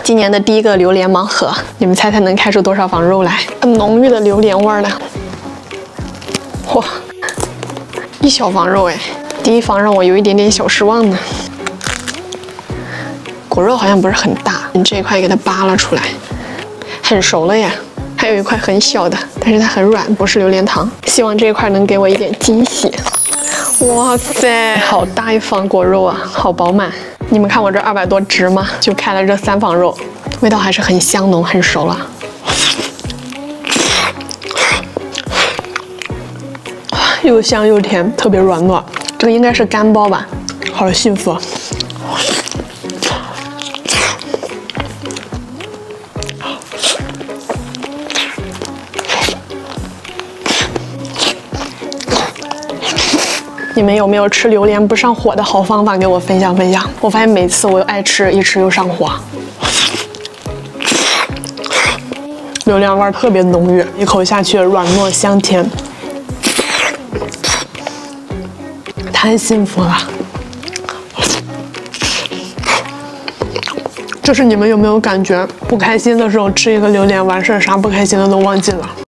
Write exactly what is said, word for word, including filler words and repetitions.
今年的第一个榴莲盲盒，你们猜猜能开出多少房肉来？很浓郁的榴莲味儿呢。哇，一小房肉哎，第一房让我有一点点小失望呢。果肉好像不是很大，你这一块给它扒拉出来，很熟了耶。还有一块很小的，但是它很软，不是榴莲糖。希望这一块能给我一点惊喜。哇塞，好大一房果肉啊，好饱满。你们看我这二百多只吗？就开了这三房肉，味道还是很香浓，很熟了。又香又甜，特别软糯。这个应该是干包吧，好幸福。你们有没有吃榴莲不上火的好方法？给我分享分享。我发现每次我爱吃，一吃又上火。榴莲味特别浓郁，一口下去软糯香甜，太幸福了。就是你们有没有感觉不开心的时候吃一个榴莲完事儿，啥不开心的都忘记了？